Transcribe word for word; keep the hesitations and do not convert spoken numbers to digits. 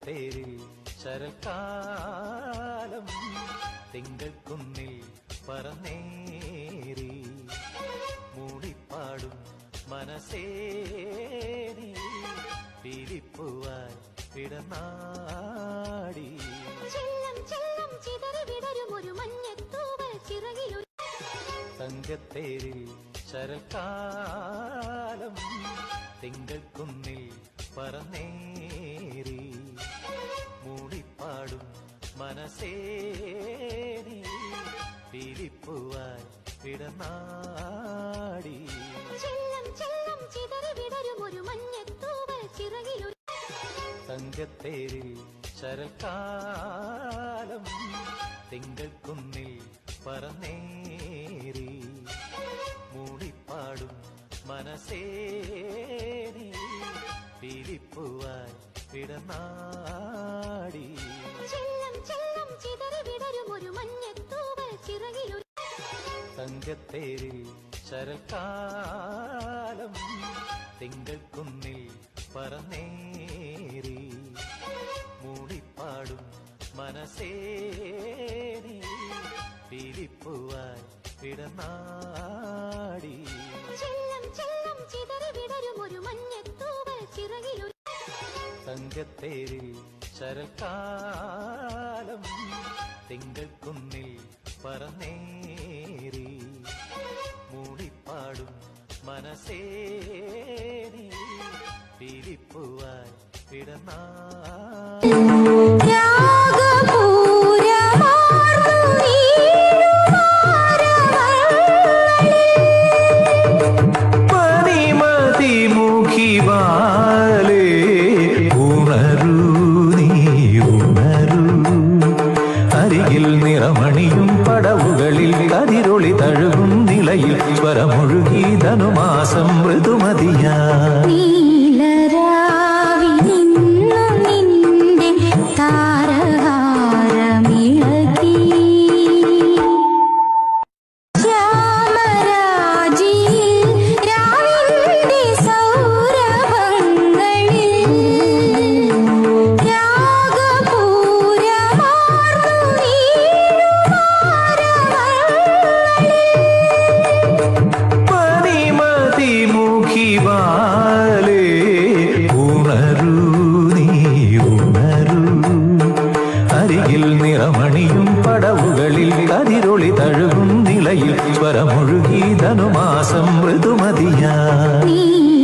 തങ്കത്തേരിൽ ശരൽക്കാലം തിങ്കൾ കുന്നിൽ പറന്നേറി മൂളിപ്പാടും മനസ്സേനി പീലിപ്പൂവാൻ വിടനാടി തങ്കത്തേരിൽ ശരൽക്കാലം തിങ്കൾ കുന്നിൽ പറന്നേറി മൂളിപ്പാടും മനസ്സേനി പീലിപ്പൂവാൻ വിടനാടി തങ്കത്തേരിൽ ശരൽക്കാലം തിങ്കൾ കുന്നിൽ പറന്നേറി മൂളിപ്പാടും മനസ്സേനി പീലിപ്പൂവാൻ വിടനാടി തങ്കത്തേരിൽ ശരൽക്കാലം തിങ്കൾ കുന്നിൽ പറന്നേറി മൂളിപ്പാടും മനസ്സേനി പീലിപ്പൂവാൻ വിടനാടി തങ്കത്തേരിൽ ശരൽക്കാലം തിങ്കൾ കുന്നിൽ പറന്നേറി മൂളിപ്പാടും മനസ്സേനി പീലിപ്പൂവാൻ വിടനാടി നിറമണിയും പടവുകളിൽ കതിരൊളി തഴുകും നിലയിൽ സ്വരമൊഴുകി ധനുമാസം മൃദുമതിയാ നിറമണിയും പടവുകളിൽ കതിരൊളി തഴുകും നിലയിൽ സ്വരമൊഴുകി ധനുമാസം മൃദുമതിയാ.